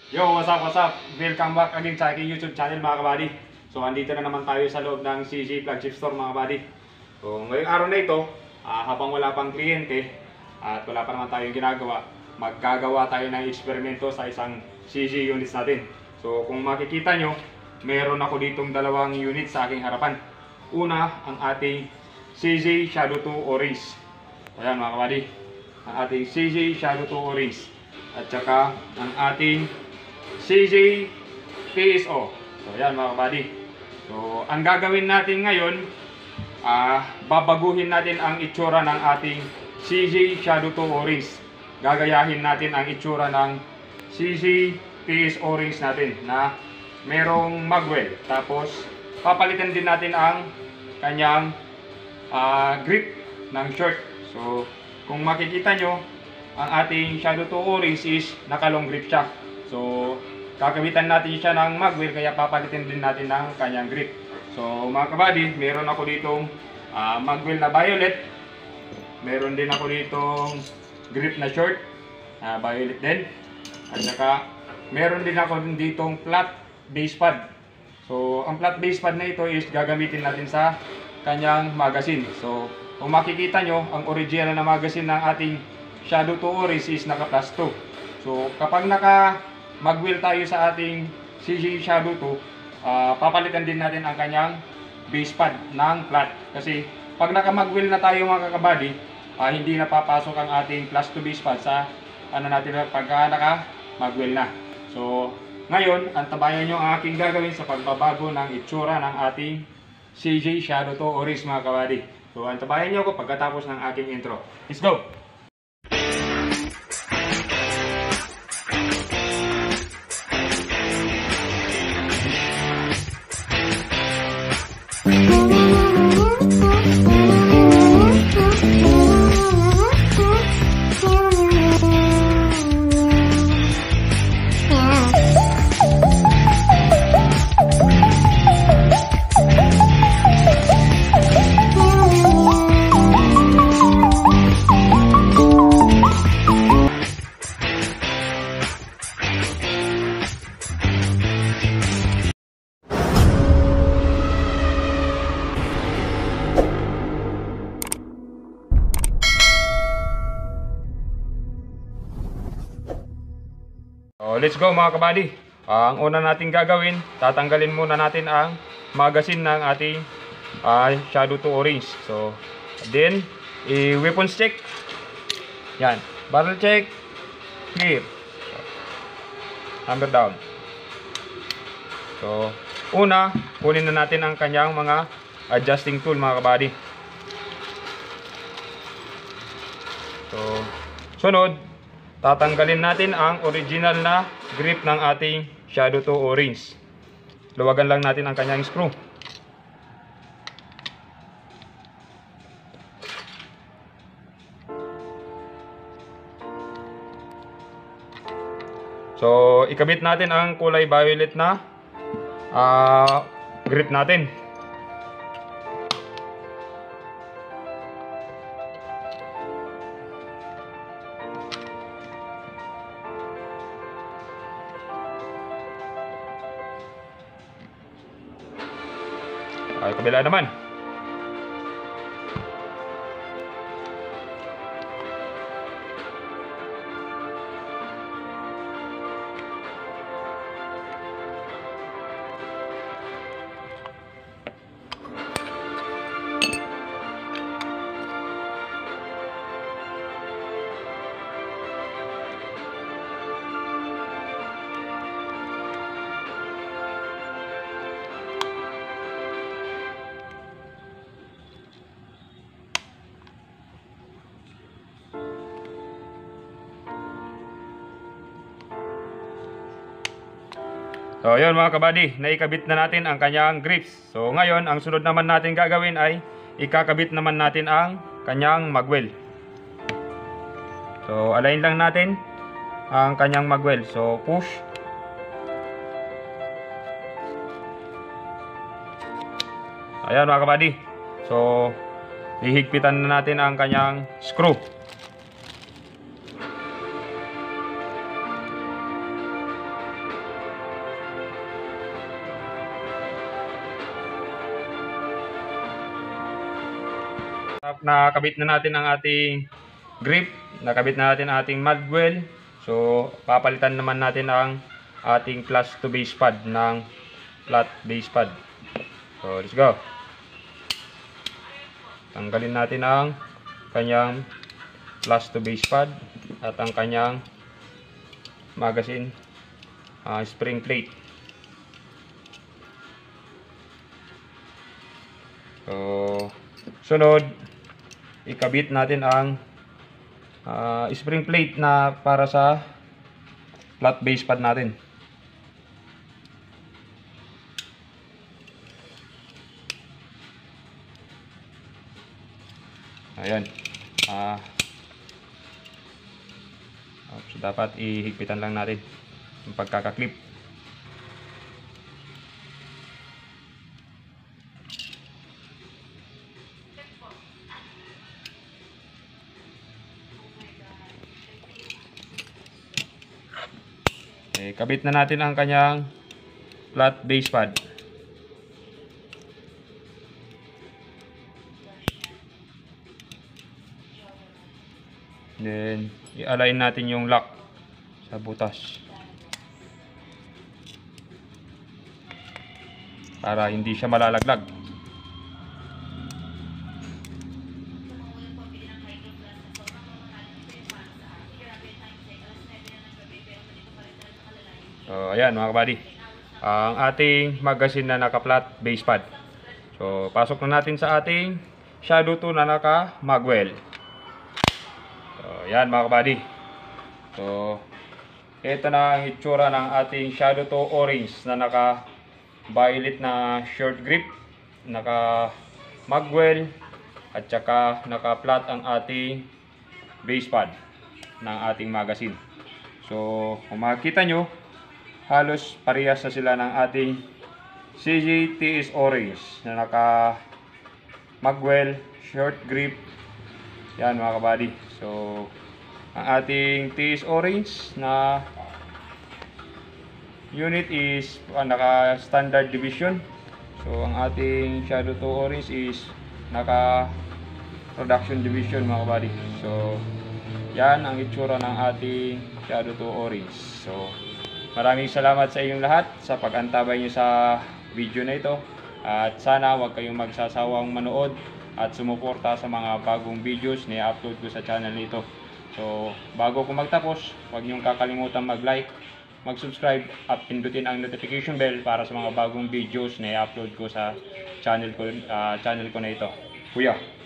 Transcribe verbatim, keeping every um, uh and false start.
Yo, what's up, what's up? Welcome back again sa aking YouTube channel mga kabady. So, andito na naman tayo sa loob ng C J Flagship Store mga kabady. So, ngayong araw na ito, uh, habang wala pang kliyente at wala pa naman tayong ginagawa, maggagawa tayo ng eksperimento sa isang C J units natin. So, kung makikita nyo, meron ako ditong dalawang unit sa aking harapan. Una, ang ating C J Shadow two Orange. Ayan mga kabady, ang ating C J Shadow two Orange. At saka, ang ating C J T S O. So yan mga kabady. So ang gagawin natin ngayon, ah, babaguhin natin ang itsura ng ating C J Shadow two Orange. Gagayahin natin ang itsura ng C J T S Orange natin na merong magwell. Tapos papalitan din natin ang kanyang ah, grip ng short. So kung makikita nyo, ang ating Shadow two Orange is naka-long grip siya. So kakabitan natin siya ng magwell, kaya papalitin din natin ng kanyang grip. So mga kabady, meron ako ditong uh, magwell na violet. Meron din ako ditong grip na short, uh, violet din. At saka meron din ako ditong flat base pad. So ang flat base pad na ito is gagamitin natin sa kanyang magazine. So kung makikita nyo, ang original na magazine ng ating Shadow two Orange is naka plus two. So kapag naka magwell tayo sa ating C J Shadow two, uh, papalitan din natin ang kanyang base pad ng flat. Kasi pag naka-magwell na tayo mga kakabady, uh, hindi na papasok ang ating plus two base pad sa ano natin pagka naka-magwell na. So ngayon, antabayan nyo ang aking gagawin sa pagbabago ng itsura ng ating C J Shadow two Orange mga kabady. So antabayan nyo ako pagkatapos ng aking intro. Let's go! So, let's go mga kabady. Uh, ang una natin gagawin, tatanggalin muna natin ang magazine ng ating uh, Shadow two Orange. So, then, i-weapons check. Yan. Barrel check. Clear. Hammer down. So, una, kunin na natin ang kanyang mga adjusting tool mga kabady. So, sunod, tatanggalin natin ang original na grip ng ating Shadow two Orange. Luwagan lang natin ang kanyang screw. So, ikabit natin ang kulay violet na uh, grip natin. Ay, kabila naman. So yun mga kabady, naikabit na natin ang kanyang grips. So ngayon, ang sunod naman natin gagawin ay ikakabit naman natin ang kanyang magwell. So align lang natin ang kanyang magwell. So push. Ayan mga kabady. So ihigpitan na natin ang kanyang screw. Tap- Nakabit na natin ang ating grip, nakabit na natin ang ating magwell. So, papalitan naman natin ang ating plus to base pad ng flat base pad. So, let's go. Tanggalin natin ang kanyang plus to base pad at ang kanyang magazine uh, spring plate. So, sunod, ikabit natin ang uh, spring plate na para sa flat base pad natin. Ayan. Ah, uh, so dapat ihigpitan lang natin yung pagkakaklip. Okay, kabit na natin ang kanyang flat base pad. Then, i-align natin yung lock sa butas para hindi siya malalaglag. So, ayan mga kabady, ang ating magazine na naka-flat base pad. So, pasok na natin sa ating Shadow two na naka-magwell. So, ayan mga kabady. So, ito na ang itsura ng ating Shadow two orange na naka-violet na short grip, naka-magwell, at saka naka-flat ang ating base pad ng ating magazine. So, kung makikita nyo, halos parehas na sila ng ating C J T S Orange na naka magwell, short grip. Yan mga kabady. So, ang ating T S Orange na unit is uh, naka standard division. So, ang ating Shadow two Orange is naka production division mga kabady. So, yan ang itsura ng ating Shadow two Orange. So, maraming salamat sa inyong lahat sa pag-antabay nyo sa video na ito. At sana huwag kayong magsasawang manood at sumuporta sa mga bagong videos na i-upload ko sa channel nito. So, bago ko magtapos, huwag niyong kakalimutan mag-like, mag-subscribe at pindutin ang notification bell para sa mga bagong videos na i-upload ko sa channel ko, uh, channel ko na ito. Kuya!